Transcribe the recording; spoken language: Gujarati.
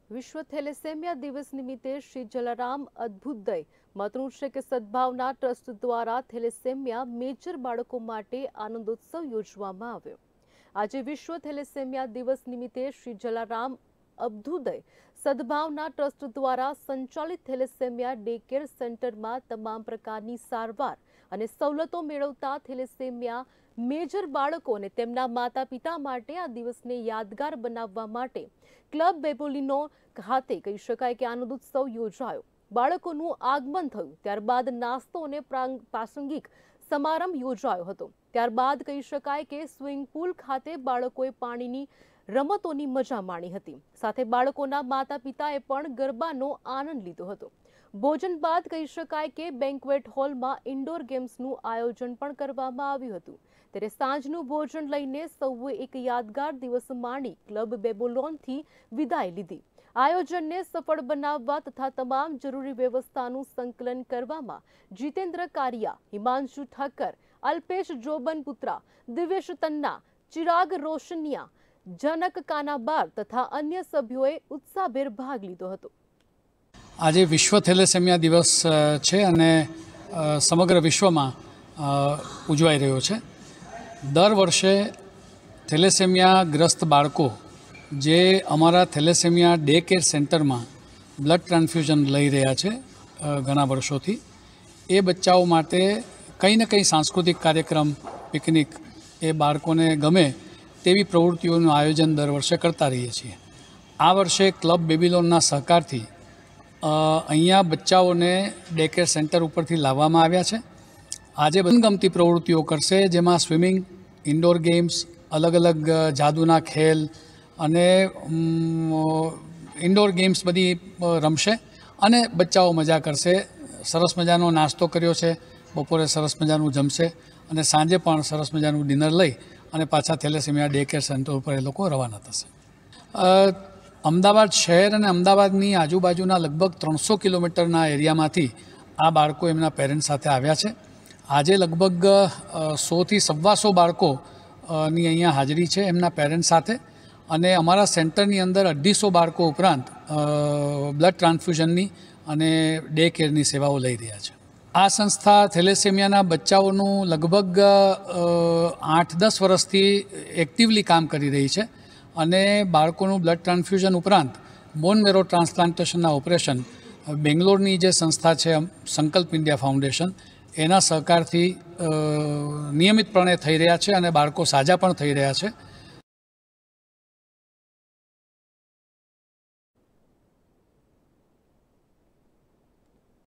વિશ્વ થેલેસેમિયા દિવસ નિમિત્તે શ્રી જલારામ અદ્ભુતદય મતનું કે સદભાવના ટ્રસ્ટ દ્વારા થેલેસેમિયા મેજર બાળકો માટે આનંદોત્સવ યોજવામાં આવ્યો। આજે વિશ્વ થેલેસેમિયા દિવસ નિમિત્તે શ્રી જલારામ અબ્ધુદય સદભાવના ટ્રસ્ટ દ્વારા સંચાલિત થેલેસેમિયા ડે કેર સેન્ટરમાં તમામ પ્રકારની સારવાર અને સવલતો મેળવતા થેલેસેમિયા મેજર બાળકો અને તેમના માતા પિતા માટે આ દિવસને યાદગાર બનાવવા માટે ક્લબ બેબોલિનો ખાતે કહી શકાય કે આનંદોત્સવ યોજાયો। બાળકોનું આગમન થયું ત્યારબાદ નાસ્તો અને પ્રાસંગિક સમારંભ યોજાયો હતો। ત્યારબાદ કહી શકાય કે સ્વિમિંગ પૂલ ખાતે બાળકોએ પાણીની રમતોની મજા માણી હતી। સાથે બાળકોના માતા પિતાએ પણ ગરબાનો આનંદ લીધો હતો। ભોજન બાદ કહી શકાય કે બેન્ક્વેટ હોલમાં ઇન્ડોર ગેમ્સનું આયોજન પણ કરવામાં આવ્યું હતું। ત્યારે સાંજનું ભોજન લઈને સૌએ એક યાદગાર દિવસ માણી ક્લબ બેબોલોનથી વિદાય લીધી। આયોજનને સફળ બનાવવા તથા તમામ જરૂરી વ્યવસ્થાનું સંકલન કરવામાં જીતેન્દ્ર કારિયા, હિમાંશુ ઠક્કર, અલ્પેશ જોબનપુત્રા, દિવ્યેશ તન્ના, ચિરાગ રોશનિયા, જનક કાનાબાર તથા અન્ય સભ્યોએ ઉત્સાહભેર ભાગ લીધો હતો। આજે વિશ્વ થેલેસેમિયા દિવસ છે અને સમગ્ર વિશ્વમાં ઉજવાઈ રહ્યો છે। દર વર્ષે થેલેસેમિયા ગ્રસ્ત બાળકો જે અમારા થેલેસેમિયા ડે કેર સેન્ટરમાં બ્લડ ટ્રાન્સફ્યુઝન લઈ રહ્યા છે ઘણા વર્ષોથી, એ બચ્ચાઓ માટે કંઈ ને કંઈ સાંસ્કૃતિક કાર્યક્રમ, પિકનિક એ બાળકોને ગમે તેવી પ્રવૃત્તિઓનું આયોજન દર વર્ષે કરતા રહીએ છીએ। આ વર્ષે ક્લબ બેબીલોનના સહકારથી અહીંયા બચ્ચાઓને ડે કેર સેન્ટર ઉપરથી લાવવામાં આવ્યા છે। આજે મનગમતી પ્રવૃત્તિઓ કરશે, જેમાં સ્વિમિંગ, ઇન્ડોર ગેમ્સ, અલગ અલગ જાદુના ખેલ અને ઇન્ડોર ગેમ્સ બધી રમશે અને બચ્ચાઓ મજા કરશે। સરસ મજાનો નાસ્તો કર્યો છે, બપોરે સરસ મજાનું જમશે અને સાંજે પણ સરસ મજાનું ડિનર લઈ અને પાછા થેલેસેમિયા ડે કેર સેન્ટર ઉપર એ લોકો રવાના થશે। અમદાવાદ શહેર અને અમદાવાદની આજુબાજુના લગભગ 300 કિલોમીટરના એરિયામાંથી આ બાળકો એમના પેરેન્ટ્સ સાથે આવ્યા છે। આજે લગભગ 100થી 125 બાળકોની અહીંયા હાજરી છે એમના પેરેન્ટ્સ સાથે, અને અમારા સેન્ટરની અંદર 250 બાળકો ઉપરાંત બ્લડ ટ્રાન્સફ્યુઝનની અને ડે કેરની સેવાઓ લઈ રહ્યા છે। આ સંસ્થા થેલેસેમિયાના બચ્ચાઓનું લગભગ 8-10 વર્ષથી એક્ટિવલી કામ કરી રહી છે અને બાળકોનું બ્લડ ટ્રાન્સફ્યુઝન ઉપરાંત બોન મેરો ટ્રાન્સપ્લાન્ટેશનના ઓપરેશન બેંગ્લોરની જે સંસ્થા છે સંકલ્પ ઇન્ડિયા ફાઉન્ડેશન, એના સહકારથી નિયમિતપણે થઈ રહ્યા છે અને બાળકો સાજા પણ થઈ રહ્યા છે।